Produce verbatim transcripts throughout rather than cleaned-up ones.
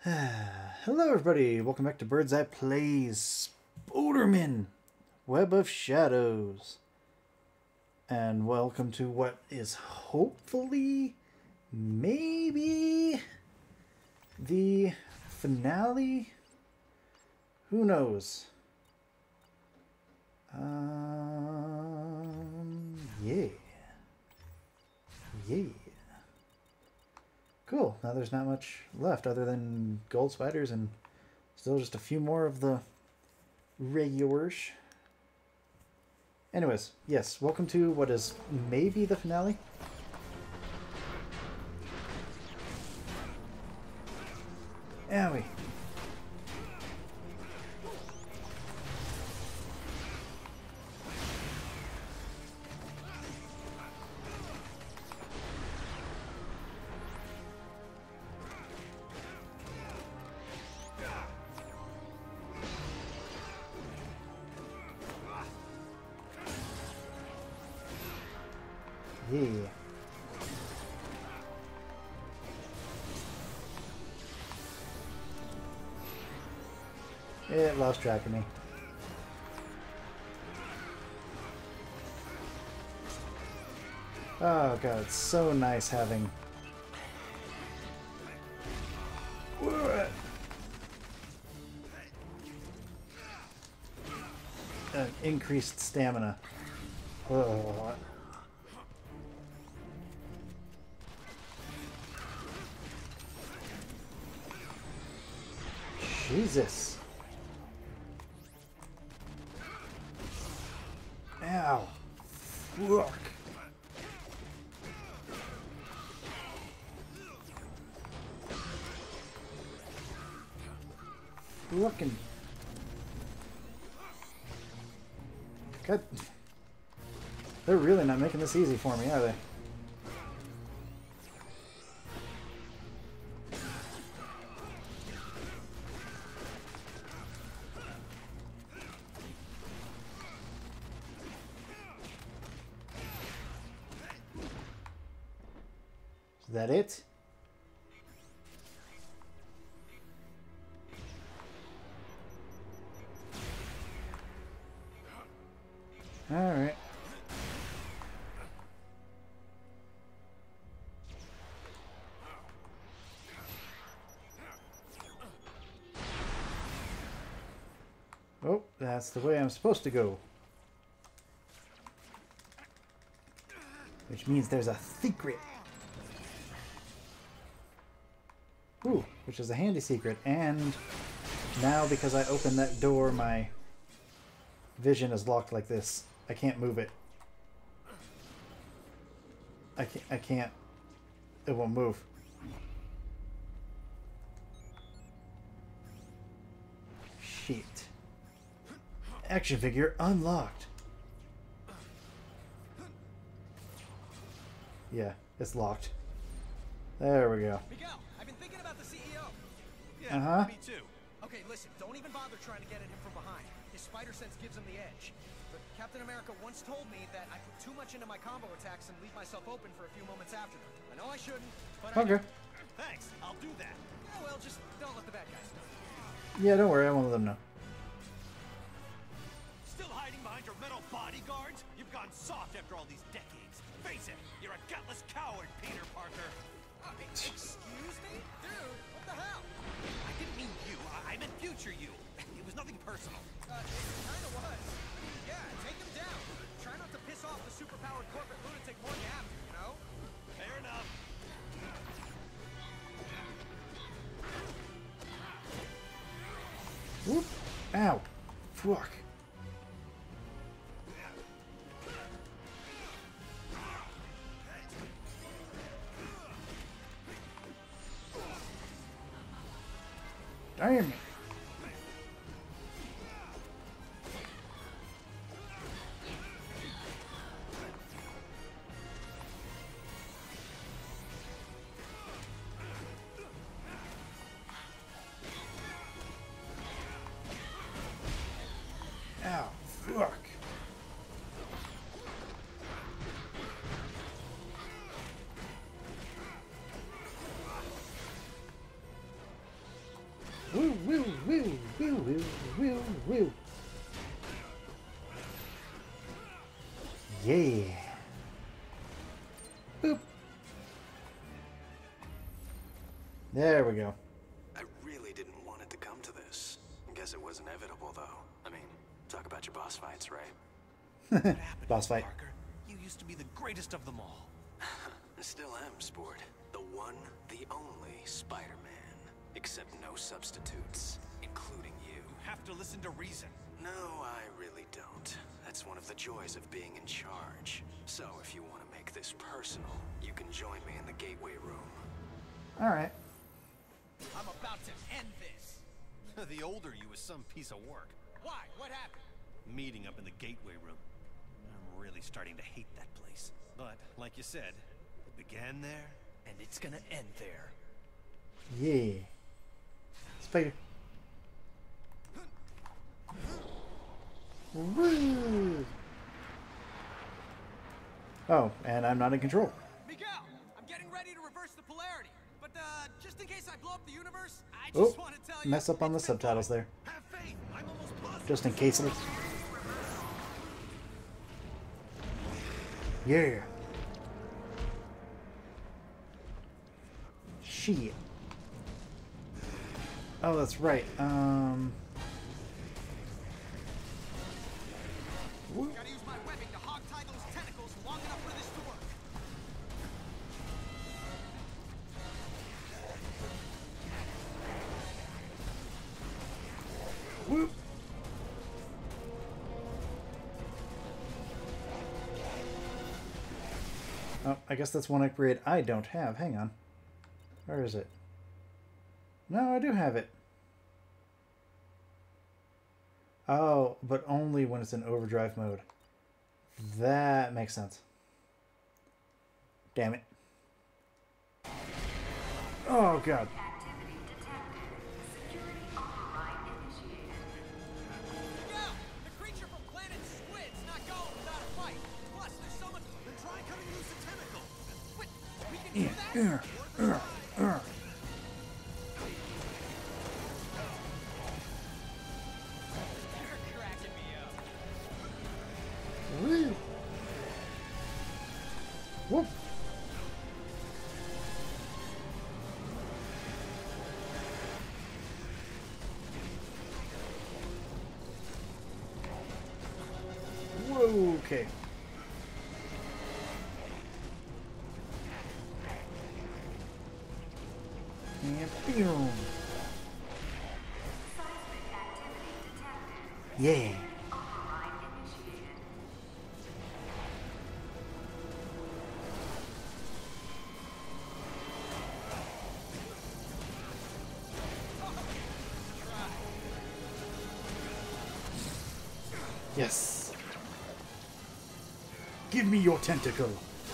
Hello everybody, welcome back to Bird's Eye Plays Spiderman, Web of Shadows. And welcome to what is hopefully, maybe, the finale? Who knows? Um, yeah. Yeah. Cool. Now there's not much left other than gold spiders and still just a few more of the regulars. Anyways, yes, welcome to what is maybe the finale. Owie. Yeah. It lost track of me. Oh god, it's so nice having uh, increased stamina. Oh. Jesus. Ow. Fuck. Fucking. God. They're really not making this easy for me, are they? Is that it? All right. Oh, that's the way I'm supposed to go. Which means there's a secret. Ooh, which is a handy secret. And now because I opened that door, my vision is locked like this. I can't move it. I can't, I can't. It won't move. Shit. Action figure unlocked. Yeah, it's locked. There we go. Miguel, I've been thinking about the C E O. Yeah, Uh-huh. me too. Okay, listen, don't even bother trying to get at him from behind. His spider sense gives him the edge. But Captain America once told me that I put too much into my combo attacks and leave myself open for a few moments after them. I know I shouldn't, but Okay. I... Thanks, I'll do that. Yeah, well, just don't let the bad guys know. Yeah, don't worry, I won't let them know. Still hiding behind your metal bodyguards? You've gone soft after all these decades. Face it, you're a gutless coward, Peter Parker. Uh, excuse me? Dude, what the hell? I didn't mean you, I, I meant future you. It was nothing personal. Uh, it kinda was. Yeah, take him down. Try not to piss off the superpowered corporate lunatic more than you have to, you know? Fair enough. Whoop. Ow. Fuck. Damn it. Ow, fuck. Woo, woo, woo, woo, woo, woo, woo. Yeah. Boop. There we go. I really didn't want it to come to this. I guess it was inevitable, though. I mean, talk about your boss fights, right? What happened, Boss fight. Parker? You used to be the greatest of them all. I still am, Sport. The one, the only Spider-Man. Except no substitutes, including you. You have to listen to reason. No, I really don't. That's one of the joys of being in charge. So if you want to make this personal, you can join me in the gateway room. Alright. I'm about to end this. The older you is some piece of work. Why? What happened? Meeting up in the gateway room. I'm really starting to hate that place. But, like you said, it began there, and it's gonna end there. Yeah. Spider. Woo! Oh, and I'm not in control. Miguel, I'm getting ready to reverse the polarity. But uh, just in case I blow up the universe, I Oh, just want to tell you. mess up on the it's been subtitles there. Have faith! I'm almost positive. Just in case it was... Yeah. Shit. Oh, that's right. Um... Gotta use my webbing to hog-tie those tentacles long enough for this to work. Whoop. Oh, I guess that's one upgrade I don't have. Hang on. Where is it? No, I do have it. Oh, but only when it's in overdrive mode. That makes sense. Damn it. Oh, God. Activity detected. Security override initiated. Miguel, the creature from planet Squid's not going without a fight. Plus, there's so much. Then try cutting loose a tentacle. Wait, we can do that? Uh, uh, uh. You're cracking me up. Woo. Whoop. Whoa, okay. And boom. Seismic activity detected. Yeah. Override initiated. Yes. Give me your tentacle.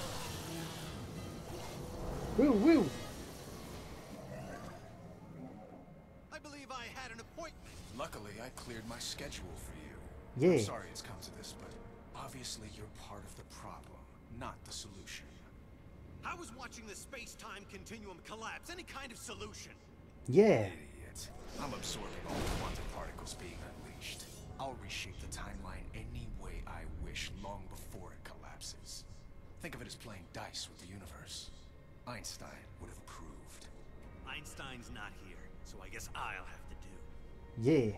Woo woo. I believe I had an appointment. Luckily, I cleared my schedule for you. Yeah. I'm sorry it's come to this, but obviously you're part of the problem, not the solution. How is watching the space-time continuum collapse any kind of solution? Yeah. Idiot. I'm absorbing all the quantum particles being unleashed. I'll reshape the timeline any way I wish long before it collapses. Think of it as playing dice with the universe. Einstein would have approved. Einstein's not here, so I guess I'll have to do. Yeah.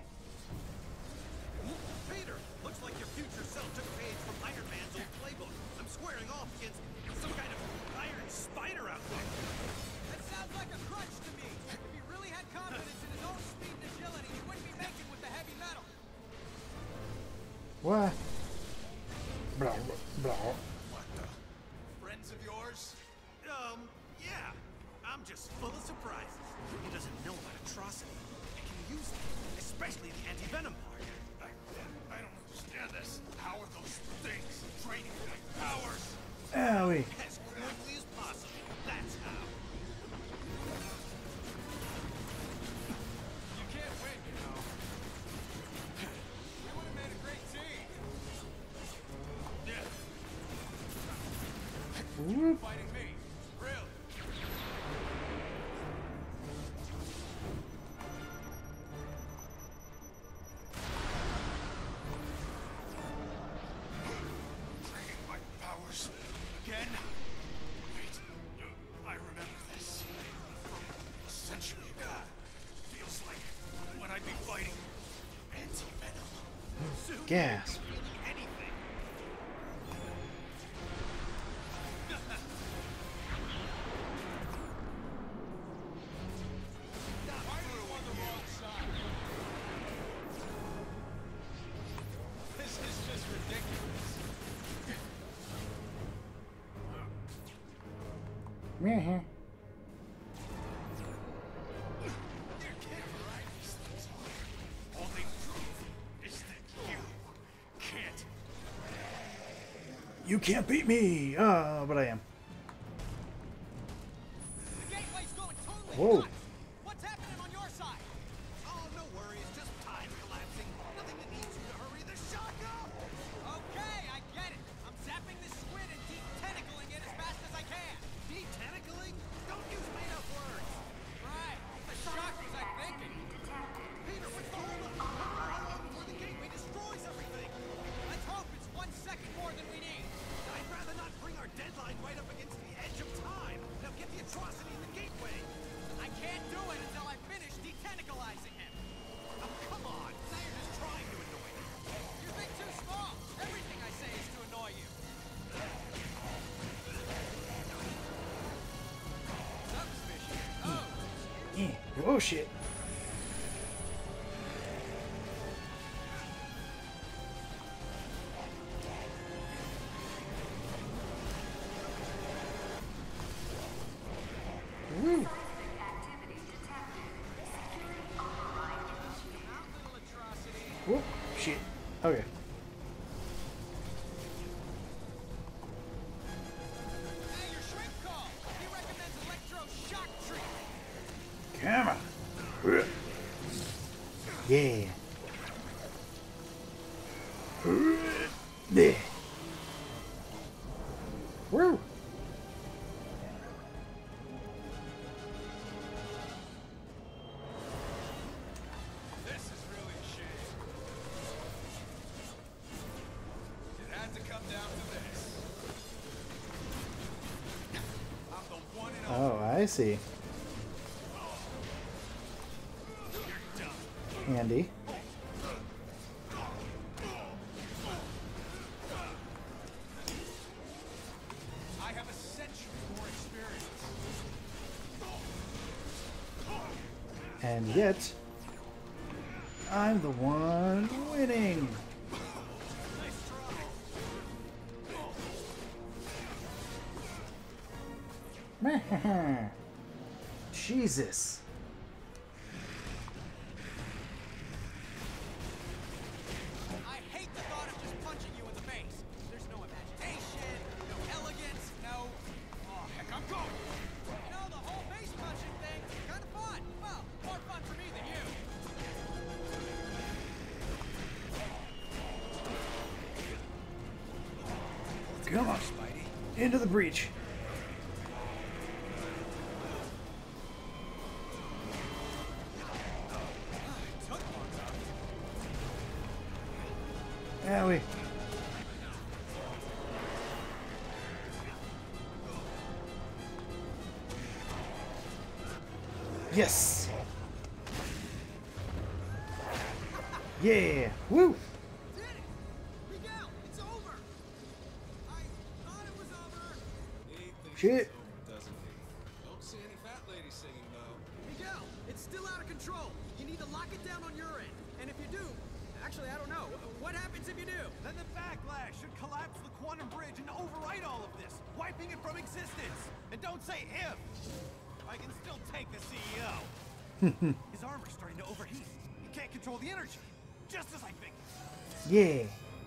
Peter, looks like your future self took a page from Iron Man's old playbook. I'm squaring off against some kind of iron spider out there. That sounds like a crutch to me. If he really had confidence in his own speed and agility, he wouldn't be making with the heavy metal. What? Blah, blah. What the? Friends of yours? Um, yeah. I'm just full of surprises. He doesn't know about atrocity. He can use it, especially the anti-venom part. I, I don't understand this. How are those things training like powers? Owie. As quickly as possible. That's how. You can't win, you know. We would have made a great team. Yeah. Whoop. Fighting me. Really. Gasp. anything. This is just ridiculous. Meh. Only proof is that you can't. You can't beat me! Ah, but I am. The gateway's going totally Whoa. nuts. What's happening on your side? Oh, no worries, just time collapsing. Nothing that needs you to hurry the shock up. Okay, I get it. I'm zapping this squid and deep tentacling it as fast as I can. Detentacling? Don't use made-up words. Right. The shock was I thinking. Peter, what's the hold up? How long before the gateway destroys everything? Let's hope it's one second more than we need. I'd rather not bring our deadline right up against the edge of time. Now get the atrocity in the gateway. I can't do it until I finish detentacalizing him. Oh, come on. Now you're just trying to annoy me. You think too small. Everything I say is to annoy you. Subspecies. Oh. Eh. Oh shit. Woo. Activity detected. Security override initiated. That little atrocity. Whoop. Shit. Okay. Hey, your shrink call. He recommends electroshock treatment. Come on. Yeah. There. Woo. This is really a shame. It had to come down to this. I'm the one and only. Oh, I see. Handy. I have a century more experience. And yet, I'm the one winning. Jesus. I hate the thought of just punching you in the face. There's no imagination, no elegance, no... Oh, heck, I'm going. You know, the whole face punching thing, kind of fun. Well, more fun for me than you. Come on, Spidey. into the breach. Took one, though. Owie. Yes. Yeah. Woo. Did it! Miguel, it's over! I thought it was over. Shit. Doesn't he? Don't see any fat lady singing though. Miguel, it's still out of control. You need to lock it down on your end. And if you do, actually, I don't know. What happens if you do? Then the backlash should collapse the quantum bridge and overwrite all of this, wiping it from existence. And don't say if. I can still take the C E O. His armor's starting to overheat. He can't control the energy. Just as I figured. Yeah.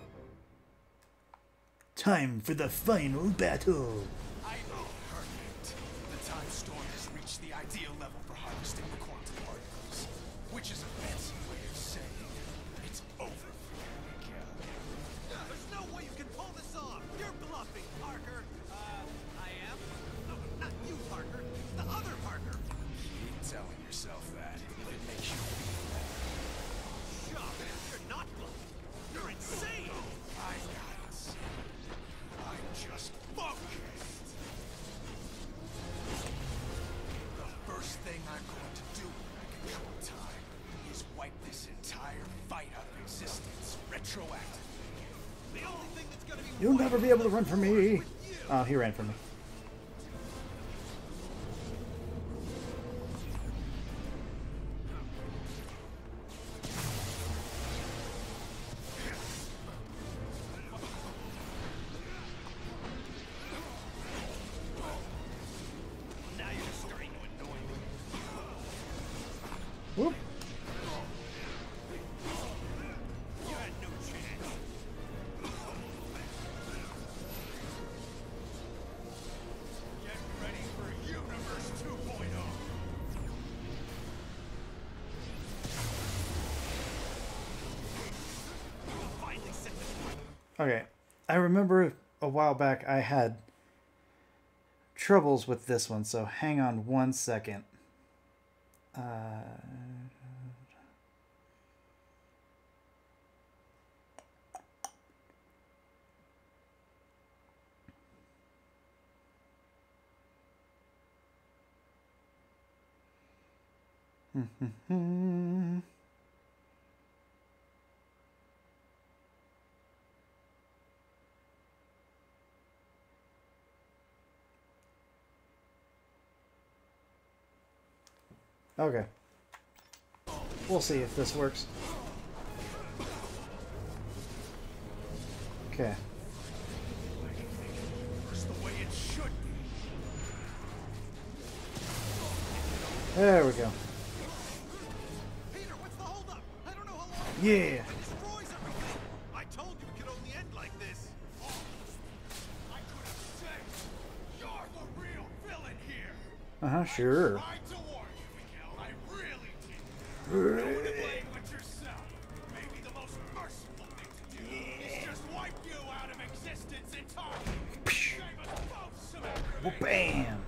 Time for the final battle. I know. Perfect. The time storm has reached the ideal level for harvesting the quantum particles, which is a fancy way of saying it's over for you, Miguel. There's no way you can pull this off. You're bluffing, Parker. Uh, I am? No, not you, Parker. The other Parker. Keep telling yourself that if it makes you feel better. Shut up. You're not bluffing. You're insane. I got us. I'm just focused. The first thing I'm going to do when I control time is wipe this entire fight out of existence retroactively. The only thing that's gonna be You'll never be able to run from me. Oh, he ran from me. now you're just starting to annoy me. Whoop. You had no chance. Get ready for Universe two point oh. We'll finally set this one. Okay, I remember a while back I had troubles with this one, so hang on one second. Uh, okay. We'll see if this works. Okay. It's the way it should be. There we go. Peter, what's the holdup? I don't know how long Yeah. it destroys everything. I told you it could only end like this. Oh, I could have said you're the real villain here. Uh-huh, sure. Tried to warn you, Miguel. I really did. No one to blame but yourself. Maybe the most merciful thing to do is just wipe you out of existence entirely. Save us both some Well, aggravation. bam.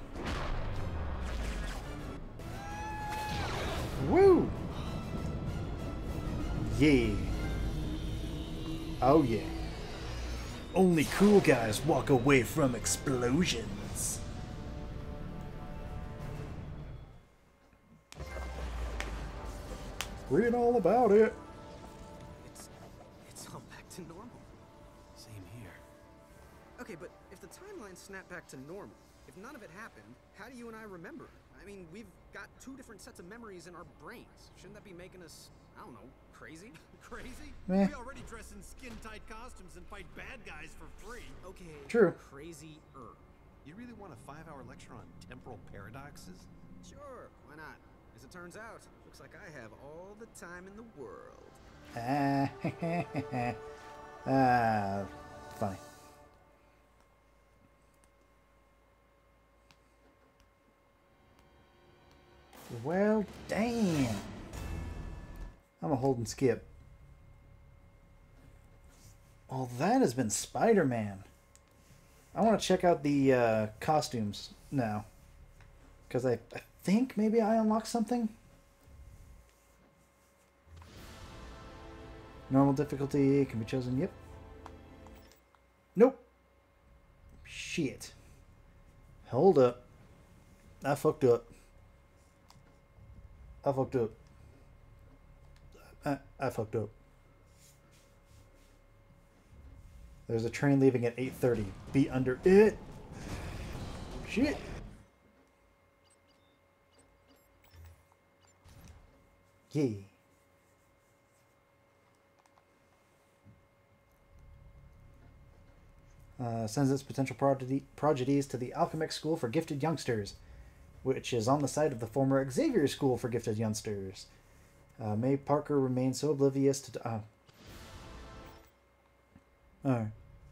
Woo! Yeah. Oh yeah. Only cool guys walk away from explosions. Read all about it. It's, it's all back to normal. Same here. Okay, but if the timeline snapped back to normal, if none of it happened, how do you and I remember? I mean, we've got two different sets of memories in our brains. Shouldn't that be making us, I don't know, crazy? Crazy? Meh. We already dress in skin-tight costumes and fight bad guys for free. Okay. True. Crazy-er. You really want a five-hour lecture on temporal paradoxes? Sure, why not? As it turns out, looks like I have all the time in the world. Ah, ah, funny. Well, damn. I'm a hold and skip. Well, that has been Spider-Man. I want to check out the uh, costumes now. Because I, I think maybe I unlocked something. Normal difficulty can be chosen. Yep. Nope. Shit. Hold up. I fucked up. I fucked up. I, I fucked up. There's a train leaving at eight thirty. Be under it. Shit. Yay. Uh, sends its potential prodigy, prodigies to the Alchemic School for Gifted Youngsters, which is on the site of the former Xavier School for Gifted Youngsters. Uh, May Parker remains so oblivious to... Uh, Alright.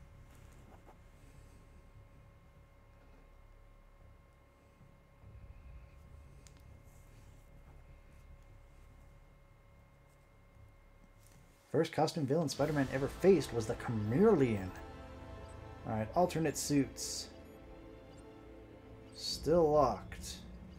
First costume villain Spider-Man ever faced was the Chameleon. Alright, alternate suits. Still locked.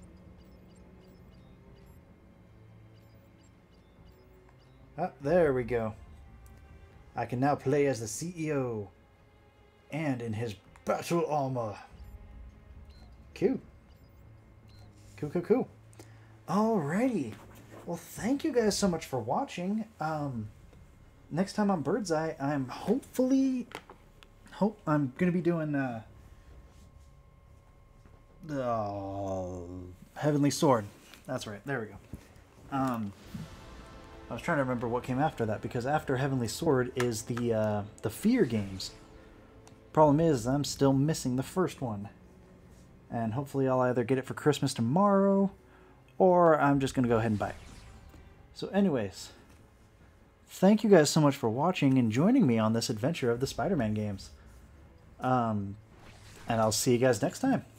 Ah, there we go. I can now play as the C E O. And in his battle armor. Cool. Cool, cool, cool. Alrighty. Well, thank you guys so much for watching. Um, next time on Bird's Eye, I'm hopefully... Hope I'm going to be doing... Uh, the uh, Heavenly Sword. That's right. There we go. Um, I was trying to remember what came after that, because after Heavenly Sword is the uh, the Fear games. Problem is, I'm still missing the first one. And hopefully I'll either get it for Christmas tomorrow, or I'm just going to go ahead and buy it. So anyways, thank you guys so much for watching and joining me on this adventure of the Spider-Man games. Um, and I'll see you guys next time.